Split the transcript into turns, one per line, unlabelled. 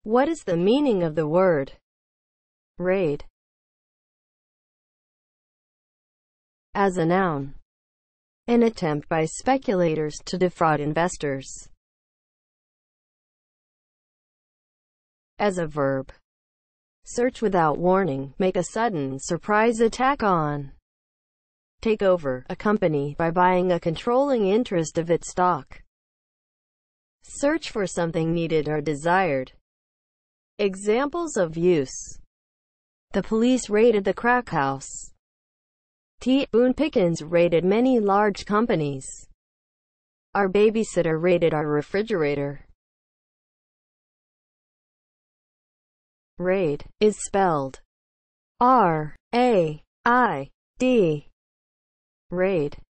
What is the meaning of the word raid? As a noun, an attempt by speculators to defraud investors. As a verb, search without warning, make a sudden surprise attack on, take over a company by buying a controlling interest of its stock, search for something needed or desired. Examples of use: the police raided the crack house. Boone Pickens raided many large companies. Our babysitter raided our refrigerator. Raid is spelled R-A-I-D. Raid.